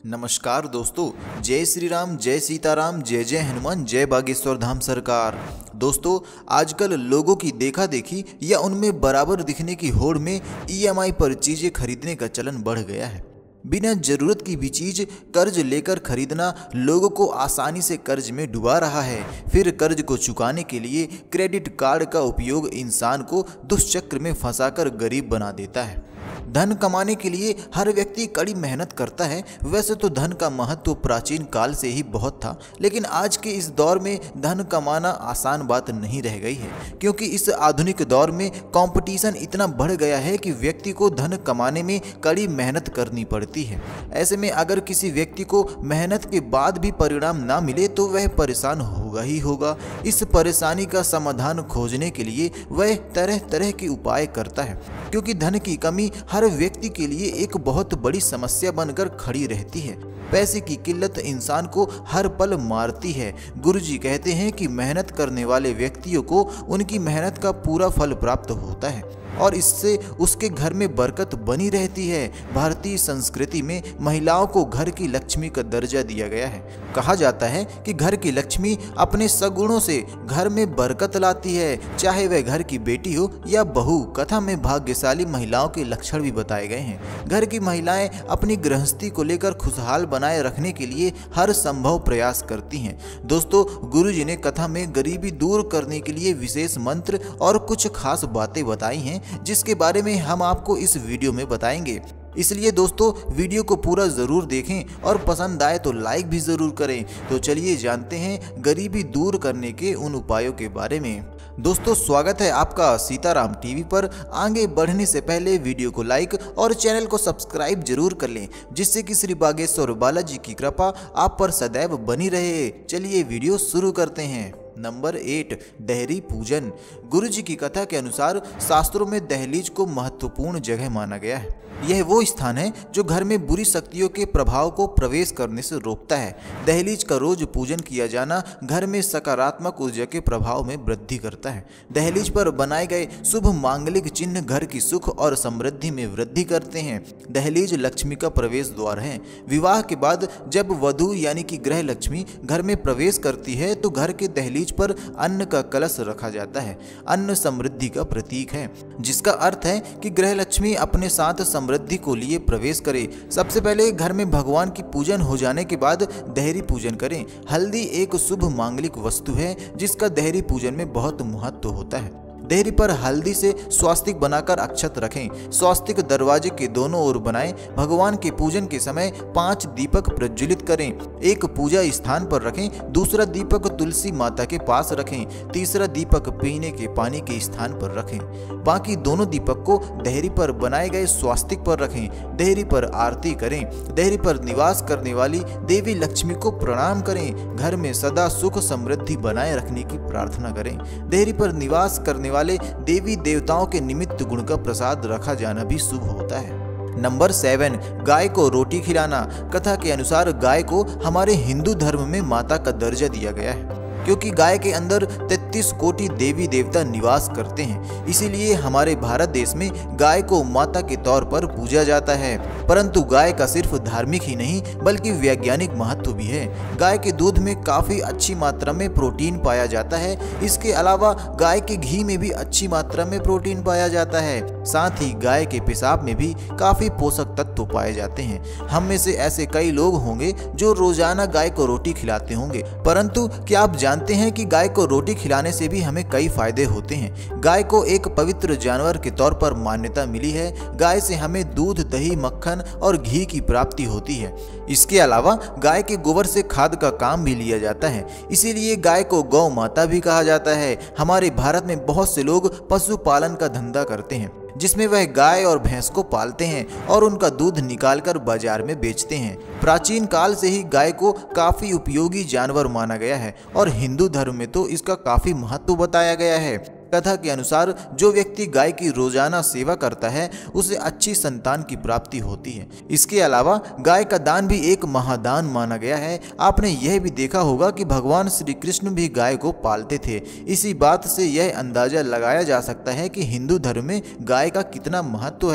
नमस्कार दोस्तों, जय श्री राम, जय सीताराम, जय जय हनुमान, जय बागेश्वर धाम सरकार। दोस्तों, आजकल लोगों की देखा देखी या उनमें बराबर दिखने की होड़ में ईएमआई पर चीजें खरीदने का चलन बढ़ गया है। बिना जरूरत की भी चीज कर्ज लेकर खरीदना लोगों को आसानी से कर्ज में डुबा रहा है। फिर कर्ज को चुकाने के लिए क्रेडिट कार्ड का उपयोग इंसान को दुष्चक्र में फंसाकर गरीब बना देता है। धन कमाने के लिए हर व्यक्ति कड़ी मेहनत करता है। वैसे तो धन का महत्व प्राचीन काल से ही बहुत था, लेकिन आज के इस दौर में धन कमाना आसान बात नहीं रह गई है, क्योंकि इस आधुनिक दौर में कंपटीशन इतना बढ़ गया है कि व्यक्ति को धन कमाने में कड़ी मेहनत करनी पड़ती है। ऐसे में अगर किसी व्यक्ति को मेहनत के बाद भी परिणाम ना मिले तो वह परेशान होगा ही होगा। इस परेशानी का समाधान खोजने के लिए वह तरह तरह के उपाय करता है, क्योंकि धन की कमी हर व्यक्ति के लिए एक बहुत बड़ी समस्या बनकर खड़ी रहती है। पैसे की किल्लत इंसान को हर पल मारती है। गुरुजी कहते हैं कि मेहनत करने वाले व्यक्तियों को उनकी मेहनत का पूरा फल प्राप्त होता है और इससे उसके घर में बरकत बनी रहती है। भारतीय संस्कृति में महिलाओं को घर की लक्ष्मी का दर्जा दिया गया है। कहा जाता है कि घर की लक्ष्मी अपने सगुणों से घर में बरकत लाती है, चाहे वह घर की बेटी हो या बहू। कथा में भाग्यशाली महिलाओं के लक्षण भी बताए गए हैं। घर की महिलाएं अपनी गृहस्थी को लेकर खुशहाल बनाए रखने के लिए हर संभव प्रयास करती हैं। दोस्तों, गुरुजी ने कथा में गरीबी दूर करने के लिए विशेष मंत्र और कुछ खास बातें बताई हैं, जिसके बारे में हम आपको इस वीडियो में बताएंगे। इसलिए दोस्तों, वीडियो को पूरा जरूर देखें और पसंद आए तो लाइक भी जरूर करें। तो चलिए जानते हैं गरीबी दूर करने के उन उपायों के बारे में। दोस्तों, स्वागत है आपका सीताराम टीवी पर। आगे बढ़ने से पहले वीडियो को लाइक और चैनल को सब्सक्राइब जरूर कर लें, जिससे कि श्री बागेश्वर बालाजी की कृपा आप पर सदैव बनी रहे। चलिए वीडियो शुरू करते हैं। नंबर 8, देहरी पूजन। गुरुजी की कथा के अनुसार शास्त्रों में दहलीज को महत्वपूर्ण जगह माना गया है। यह वो स्थान है जो घर में बुरी शक्तियों के प्रभाव को प्रवेश करने से रोकता है। दहलीज का रोज पूजन किया जाना घर में सकारात्मक ऊर्जा के प्रभाव में वृद्धि करता है। दहलीज पर बनाए गए शुभ मांगलिक चिन्ह घर की सुख और समृद्धि में वृद्धि करते हैं। दहलीज लक्ष्मी का प्रवेश द्वार है। विवाह के बाद जब वधू यानी कि गृह लक्ष्मी घर में प्रवेश करती है तो घर के दहलीज पर अन्न का कलश रखा जाता है। अन्न समृद्धि का प्रतीक है, जिसका अर्थ है कि गृह लक्ष्मी अपने साथ समृद्धि को लिए प्रवेश करे। सबसे पहले घर में भगवान की पूजन हो जाने के बाद देहरी पूजन करें। हल्दी एक शुभ मांगलिक वस्तु है, जिसका देहरी पूजन में बहुत महत्व होता है। देहरी पर हल्दी से स्वास्तिक बनाकर अक्षत रखें। स्वास्तिक दरवाजे के दोनों ओर बनाएं। भगवान के पूजन के समय 5 दीपक प्रज्वलित करें। एक पूजा स्थान पर रखें, दूसरा दीपक तुलसी माता के पास रखें, तीसरा दीपक पीने के पानी के स्थान पर रखें। बाकी दोनों दीपक को देहरी पर बनाए गए स्वास्तिक पर रखें। देहरी पर आरती करें। देहरी पर निवास करने वाली देवी लक्ष्मी को प्रणाम करें। घर में सदा सुख समृद्धि बनाए रखने की प्रार्थना करें। देहरी पर निवास करने वाले देवी देवताओं के निमित्त गुण का प्रसाद रखा जाना भी शुभ होता है। नंबर 7, गाय को रोटी खिलाना। कथा के अनुसार गाय को हमारे हिंदू धर्म में माता का दर्जा दिया गया है, क्योंकि गाय के अंदर 33 कोटि देवी देवता निवास करते हैं। इसीलिए हमारे भारत देश में गाय को माता के तौर पर पूजा जाता है। परंतु गाय का सिर्फ धार्मिक ही नहीं बल्कि वैज्ञानिक महत्व भी है। गाय के दूध में काफी अच्छी मात्रा में प्रोटीन पाया जाता है। इसके अलावा गाय के घी में भी अच्छी मात्रा में प्रोटीन पाया जाता है। साथ ही गाय के पेशाब में भी काफी पोषक तत्व पाए जाते हैं। हम में से ऐसे कई लोग होंगे जो रोजाना गाय को रोटी खिलाते होंगे, परंतु क्या आप जानते हैं कि गाय को रोटी खिलाने से भी हमें कई फायदे होते हैं। गाय को एक पवित्र जानवर के तौर पर मान्यता मिली है। गाय से हमें दूध, दही, मक्खन और घी की प्राप्ति होती है। इसके अलावा गाय के गोबर से खाद का काम भी लिया जाता है। इसीलिए गाय को गौ माता भी कहा जाता है। हमारे भारत में बहुत से लोग पशुपालन का धंधा करते हैं, जिसमें वह गाय और भैंस को पालते हैं और उनका दूध निकालकर बाजार में बेचते हैं। प्राचीन काल से ही गाय को काफी उपयोगी जानवर माना गया है और हिंदू धर्म में तो इसका काफी महत्व बताया गया है। कथा के अनुसार जो व्यक्ति गाय की रोजाना सेवा करता है उसे अच्छी संतान की प्राप्ति होती है। इसके अलावा गाय का दान भी एक महादान माना गया है। आपने यह भी देखा होगा कि भगवान श्री कृष्ण भी गाय को पालते थे। इसी बात से यह अंदाजा लगाया जा सकता है कि हिंदू धर्म में गाय का कितना महत्व है।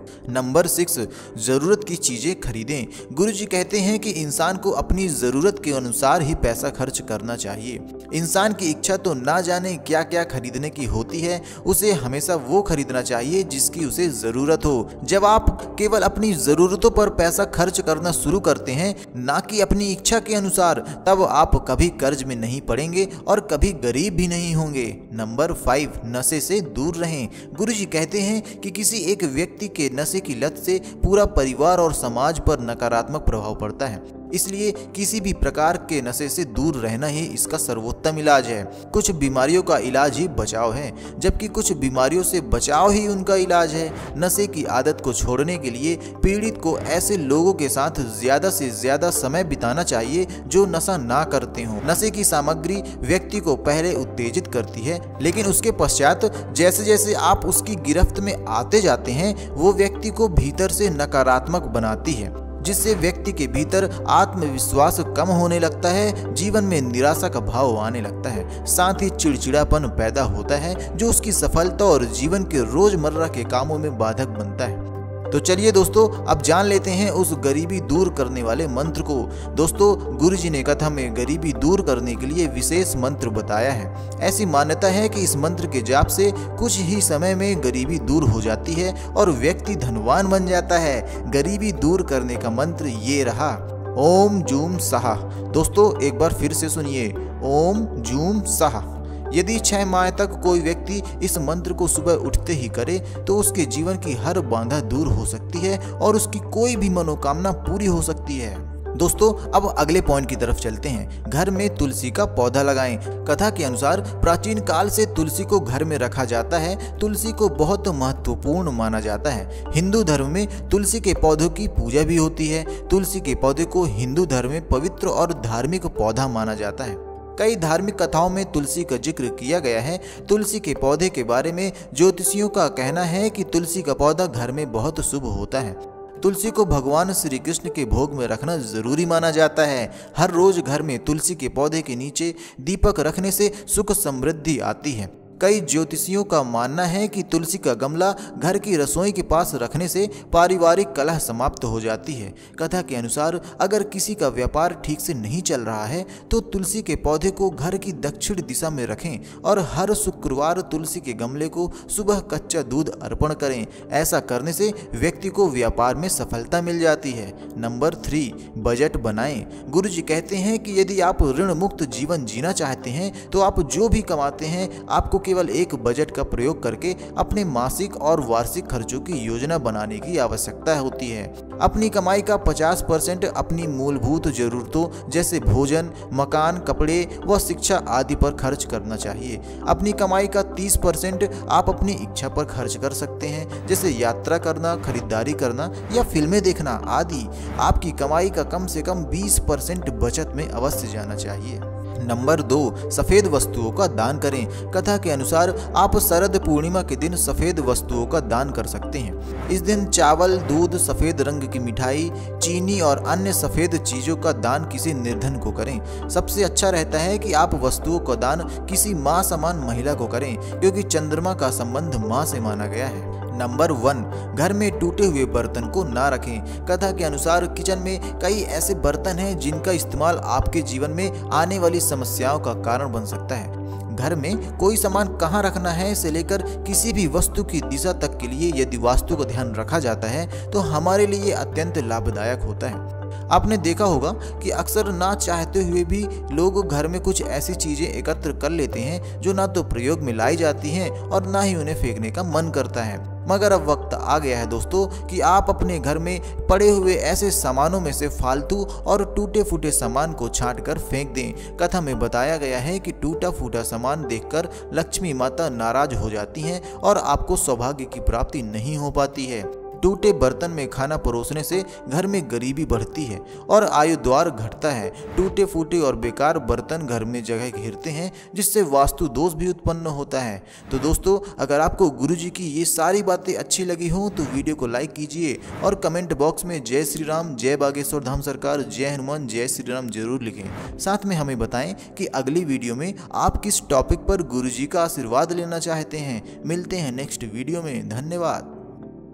नंबर 6, जरूरत की चीजें खरीदें। गुरुजी कहते हैं कि इंसान को अपनी जरूरत के अनुसार ही पैसा खर्च करना चाहिए। इंसान की इच्छा तो ना जाने क्या क्या खरीदने की होती है, उसे हमेशा वो खरीदना चाहिए जिसकी उसे जरूरत हो। जब आप केवल अपनी जरूरतों पर पैसा खर्च करना शुरू करते हैं, ना कि अपनी इच्छा के अनुसार, तब आप कभी कर्ज में नहीं पड़ेंगे और कभी गरीब भी नहीं होंगे। नंबर 5, नशे से दूर रहें। गुरुजी कहते हैं कि किसी एक व्यक्ति के नशे की लत से पूरा परिवार और समाज पर नकारात्मक प्रभाव पड़ता है। इसलिए किसी भी प्रकार के नशे से दूर रहना ही इसका सर्वोत्तम इलाज है। कुछ बीमारियों का इलाज ही बचाव है, जबकि कुछ बीमारियों से बचाव ही उनका इलाज है। नशे की आदत को छोड़ने के लिए पीड़ित को ऐसे लोगों के साथ ज्यादा से ज्यादा समय बिताना चाहिए जो नशा ना करते हों। नशे की सामग्री व्यक्ति को पहले उत्तेजित करती है, लेकिन उसके पश्चात जैसे जैसे आप उसकी गिरफ्त में आते जाते हैं, वो व्यक्ति को भीतर से नकारात्मक बनाती है, जिससे व्यक्ति के भीतर आत्मविश्वास कम होने लगता है, जीवन में निराशा का भाव आने लगता है, साथ ही चिड़चिड़ापन पैदा होता है जो उसकी सफलता और जीवन के रोजमर्रा के कामों में बाधक बनता है। तो चलिए दोस्तों, अब जान लेते हैं उस गरीबी दूर करने वाले मंत्र को। दोस्तों, गुरुजी ने कथा में गरीबी दूर करने के लिए विशेष मंत्र बताया है। ऐसी मान्यता है कि इस मंत्र के जाप से कुछ ही समय में गरीबी दूर हो जाती है और व्यक्ति धनवान बन जाता है। गरीबी दूर करने का मंत्र ये रहा, ओम जूम साहा। दोस्तों, एक बार फिर से सुनिए, ओम जूम साहा। यदि 6 माह तक कोई व्यक्ति इस मंत्र को सुबह उठते ही करे तो उसके जीवन की हर बाधा दूर हो सकती है और उसकी कोई भी मनोकामना पूरी हो सकती है। दोस्तों, अब अगले पॉइंट की तरफ चलते हैं। घर में तुलसी का पौधा लगाएं। कथा के अनुसार प्राचीन काल से तुलसी को घर में रखा जाता है। तुलसी को बहुत महत्वपूर्ण माना जाता है। हिंदू धर्म में तुलसी के पौधों की पूजा भी होती है। तुलसी के पौधे को हिंदू धर्म में पवित्र और धार्मिक पौधा माना जाता है। कई धार्मिक कथाओं में तुलसी का जिक्र किया गया है। तुलसी के पौधे के बारे में ज्योतिषियों का कहना है कि तुलसी का पौधा घर में बहुत शुभ होता है। तुलसी को भगवान श्री कृष्ण के भोग में रखना जरूरी माना जाता है। हर रोज घर में तुलसी के पौधे के नीचे दीपक रखने से सुख समृद्धि आती है। कई ज्योतिषियों का मानना है कि तुलसी का गमला घर की रसोई के पास रखने से पारिवारिक कलह समाप्त हो जाती है। कथा के अनुसार अगर किसी का व्यापार ठीक से नहीं चल रहा है तो तुलसी के पौधे को घर की दक्षिण दिशा में रखें और हर शुक्रवार तुलसी के गमले को सुबह कच्चा दूध अर्पण करें। ऐसा करने से व्यक्ति को व्यापार में सफलता मिल जाती है। नंबर 3, बजट बनाएं। गुरुजी कहते हैं कि यदि आप ऋण मुक्त जीवन जीना चाहते हैं तो आप जो भी कमाते हैं, आपको केवल एक बजट का प्रयोग करके अपने मासिक और वार्षिक खर्चों की योजना बनाने की आवश्यकता होती है। अपनी कमाई का 50% अपनी मूलभूत जरूरतों जैसे भोजन, मकान, कपड़े व शिक्षा आदि पर खर्च करना चाहिए। अपनी कमाई का 30% आप अपनी इच्छा पर खर्च कर सकते हैं, जैसे यात्रा करना, खरीदारी करना या फिल्में देखना आदि। आपकी कमाई का कम से कम 20% बचत में अवश्य जाना चाहिए। नंबर 2, सफेद वस्तुओं का दान करें। कथा के अनुसार आप शरद पूर्णिमा के दिन सफेद वस्तुओं का दान कर सकते हैं। इस दिन चावल, दूध, सफेद रंग की मिठाई, चीनी और अन्य सफेद चीजों का दान किसी निर्धन को करें। सबसे अच्छा रहता है कि आप वस्तुओं का दान किसी मां समान महिला को करें, क्योंकि चंद्रमा का संबंध मां से माना गया है। नंबर 1, घर में टूटे हुए बर्तन को ना रखें। कथा के अनुसार किचन में कई ऐसे बर्तन हैं जिनका इस्तेमाल आपके जीवन में आने वाली समस्याओं का कारण बन सकता है। घर में कोई सामान कहाँ रखना है से लेकर किसी भी वस्तु की दिशा तक के लिए यदि वास्तु का ध्यान रखा जाता है तो हमारे लिए अत्यंत लाभदायक होता है। आपने देखा होगा कि अक्सर ना चाहते हुए भी लोग घर में कुछ ऐसी चीजें एकत्र कर लेते हैं जो ना तो प्रयोग में लाई जाती हैं और ना ही उन्हें फेंकने का मन करता है। मगर अब वक्त आ गया है दोस्तों कि आप अपने घर में पड़े हुए ऐसे सामानों में से फालतू और टूटे फूटे सामान को छांट कर फेंक दें। कथा में बताया गया है कि टूटा फूटा सामान देखकर लक्ष्मी माता नाराज हो जाती हैं और आपको सौभाग्य की प्राप्ति नहीं हो पाती है। टूटे बर्तन में खाना परोसने से घर में गरीबी बढ़ती है और आयु द्वार घटता है। टूटे फूटे और बेकार बर्तन घर में जगह घेरते हैं, जिससे वास्तु दोष भी उत्पन्न होता है। तो दोस्तों, अगर आपको गुरुजी की ये सारी बातें अच्छी लगी हो तो वीडियो को लाइक कीजिए और कमेंट बॉक्स में जय श्री राम, जय बागेश्वर धाम सरकार, जय हनुमान, जय श्री राम जरूर लिखें। साथ में हमें बताएं कि अगली वीडियो में आप किस टॉपिक पर गुरुजी का आशीर्वाद लेना चाहते हैं। मिलते हैं नेक्स्ट वीडियो में। धन्यवाद।